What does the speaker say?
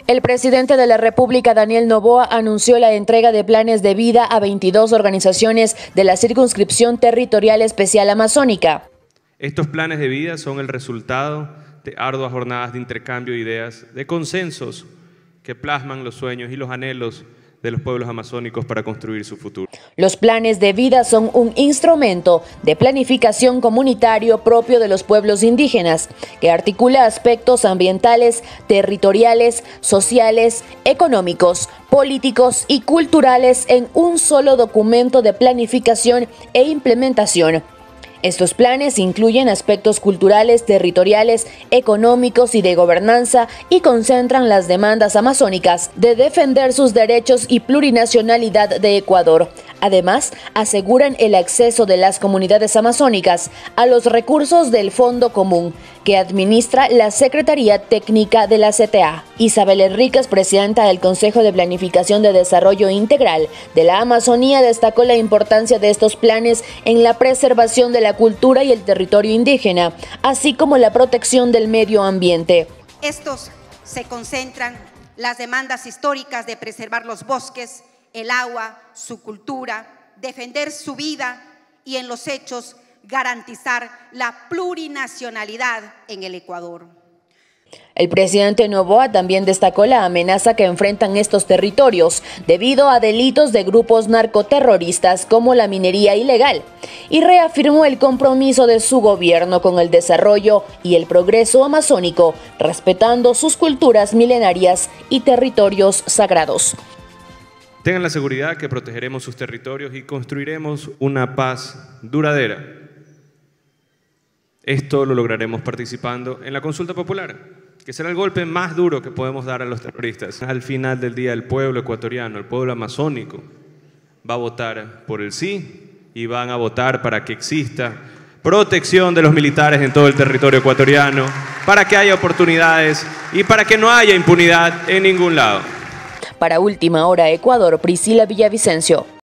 El presidente de la República, Daniel Noboa, anunció la entrega de planes de vida a 22 organizaciones de la Circunscripción Territorial Especial Amazónica. Estos planes de vida son el resultado de arduas jornadas de intercambio de ideas, de consensos que plasman los sueños y los anhelos de los pueblos amazónicos para construir su futuro. Los planes de vida son un instrumento de planificación comunitario propio de los pueblos indígenas, que articula aspectos ambientales, territoriales, sociales, económicos, políticos y culturales en un solo documento de planificación e implementación. Estos planes incluyen aspectos culturales, territoriales, económicos y de gobernanza y concentran las demandas amazónicas de defender sus derechos y plurinacionalidad de Ecuador. Además, aseguran el acceso de las comunidades amazónicas a los recursos del Fondo Común, que administra la Secretaría Técnica de la CTA. Isabel Enríquez, presidenta del Consejo de Planificación de Desarrollo Integral de la Amazonía, destacó la importancia de estos planes en la preservación de la cultura y el territorio indígena, así como la protección del medio ambiente. Estos se concentran las demandas históricas de preservar los bosques, el agua, su cultura, defender su vida y en los hechos garantizar la plurinacionalidad en el Ecuador. El presidente Noboa también destacó la amenaza que enfrentan estos territorios debido a delitos de grupos narcoterroristas como la minería ilegal y reafirmó el compromiso de su gobierno con el desarrollo y el progreso amazónico, respetando sus culturas milenarias y territorios sagrados. Tengan la seguridad que protegeremos sus territorios y construiremos una paz duradera. Esto lo lograremos participando en la consulta popular, que será el golpe más duro que podemos dar a los terroristas. Al final del día, el pueblo ecuatoriano, el pueblo amazónico, va a votar por el sí y van a votar para que exista protección de los militares en todo el territorio ecuatoriano, para que haya oportunidades y para que no haya impunidad en ningún lado. Para Última Hora Ecuador, Priscila Villavicencio.